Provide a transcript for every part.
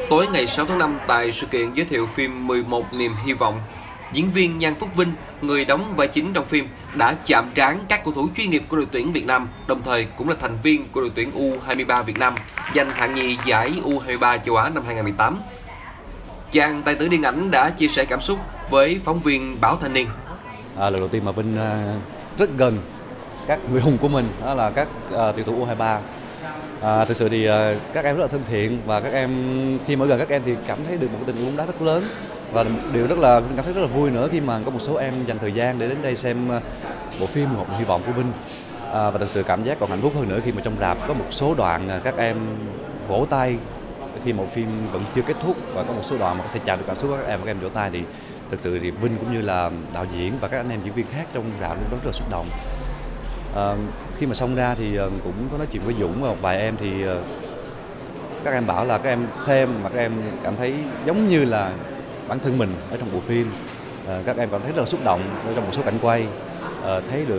Tối ngày 6 tháng 5 tại sự kiện giới thiệu phim 11 niềm hy vọng, diễn viên Nhan Phúc Vinh, người đóng vai chính trong phim, đã chạm trán các cầu thủ chuyên nghiệp của đội tuyển Việt Nam, đồng thời cũng là thành viên của đội tuyển U23 Việt Nam giành hạng nhì giải U23 châu Á năm 2018. Chàng tài tử điện ảnh đã chia sẻ cảm xúc với phóng viên báo Thanh niên. Lần đầu tiên mà Vinh rất gần các người hùng của mình, đó là các tuyển thủ U23. Thực sự thì các em rất là thân thiện, và các em khi mà gần các em thì cảm thấy được một cái tình yêu bóng đá rất lớn, và điều cảm thấy rất là vui nữa khi mà có một số em dành thời gian để đến đây xem bộ phim Một Hy vọng của Vinh. Và thực sự cảm giác còn hạnh phúc hơn nữa khi mà trong rạp có một số đoạn các em vỗ tay khi bộ phim vẫn chưa kết thúc, và có một số đoạn mà có thể chạm được cảm xúc của các em vỗ tay, thì thực sự thì Vinh cũng như là đạo diễn và các anh em diễn viên khác trong rạp lúc đó rất là xúc động. Khi mà xong ra thì cũng có nói chuyện với Dũng và một vài em, thì các em bảo là các em xem mà các em cảm thấy giống như là bản thân mình ở trong bộ phim. Các em cảm thấy rất là xúc động ở trong một số cảnh quay, thấy được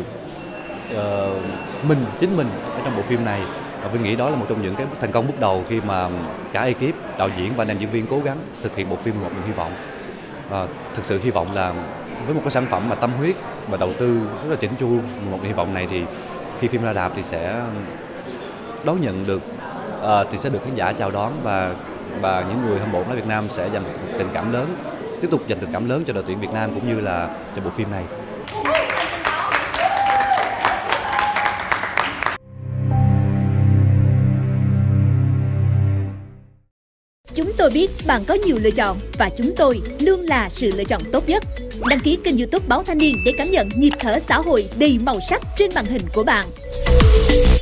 chính mình ở trong bộ phim này. Và Vinh nghĩ đó là một trong những cái thành công bước đầu khi mà cả ekip, đạo diễn và anh em diễn viên cố gắng thực hiện bộ phim Một Niềm Hy Vọng. Thực sự hy vọng là với một cái sản phẩm mà tâm huyết và đầu tư rất là chỉnh chu, Một Niềm Hy Vọng này, thì khi phim ra rạp thì sẽ đón nhận được, thì sẽ được khán giả chào đón, và những người hâm mộ bóng đá Việt Nam sẽ dành một tình cảm lớn, tiếp tục dành tình cảm lớn cho đội tuyển Việt Nam cũng như là cho bộ phim này. Chúng tôi biết bạn có nhiều lựa chọn và chúng tôi luôn là sự lựa chọn tốt nhất. Đăng ký kênh YouTube Báo Thanh niên để cảm nhận nhịp thở xã hội đầy màu sắc trên màn hình của bạn.